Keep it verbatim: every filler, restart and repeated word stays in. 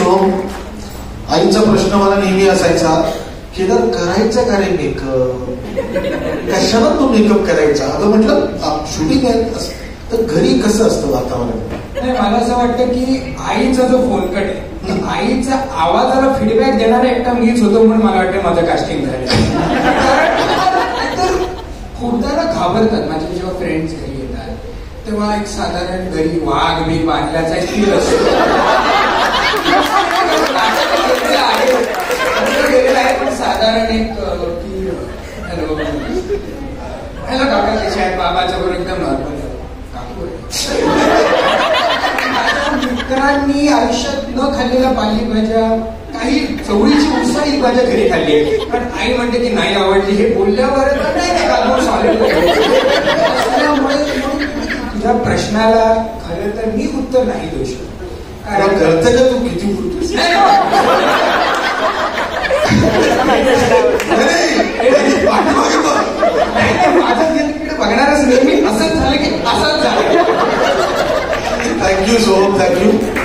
सोहम, आईचा प्रश्न मला नेहमी असायचा, केदार करायचा का रे मेकअप, कशाला तू मेकअप करायचा? अगं म्हटलं शूटिंग आहे, तर घरी कसं असतं वातावरण? नाही, मला असं वाटतं की आईचा जो फोनकट आहे, आईचा आवाजाला फीडबॅक देणारा एकटा मीच होतो, म्हणून मला वाटतं माझं कास्टिंग झालं. तर खूपदा ना घाबरतात माझे जेव्हा फ्रेंड्स घरी येतात, तेव्हा एक साधारण घरी वाघ मी बांधल्याचा एक फील असतो. पण साधारण एक की हॅलो हॅलो काका कसे आहेत, बाबाच्या बरोबर एकदम नॉर्मल. मित्रांनी आयुष्यात न खाल्लेल्या पालेभाज्या, काही चवळीची उसळ ही माझ्या घरी खाल्ली आहे, पण आई म्हणते की नाही आवडली. हे बोलल्यावर असल्यामुळे तुझ्या प्रश्नाला खरं तर मी उत्तर नाही देऊ शकतो. करतं का तू किती बोलतोस? माझं गेलं बघणारच नेहमी असंच झालं की असंच झालं. Thank you Soham, thank you.